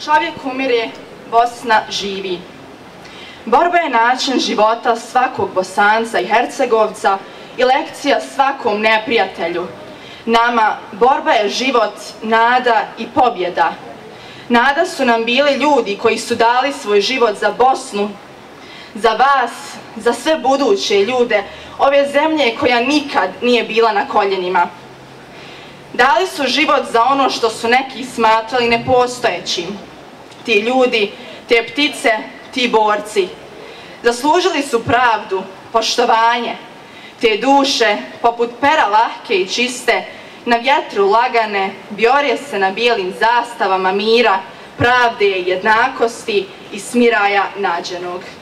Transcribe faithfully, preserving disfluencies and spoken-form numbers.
Čovjek umire, Bosna živi. Borba je način života svakog Bosanca i Hercegovca i lekcija svakom neprijatelju. Nama borba je život, nada i pobjeda. Nada su nam bili ljudi koji su dali svoj život za Bosnu, za vas, za sve buduće ljude ove zemlje koja nikad nije bila na koljenima. Dali su život za ono što su neki smatrali nepostojećim. Ti ljudi, te ptice, ti borci. Zaslužili su pravdu, poštovanje. Te duše, poput pera lahke i čiste, na vjetru lagane, bjore se na bijelim zastavama mira, pravde, jednakosti i smiraja nađenog.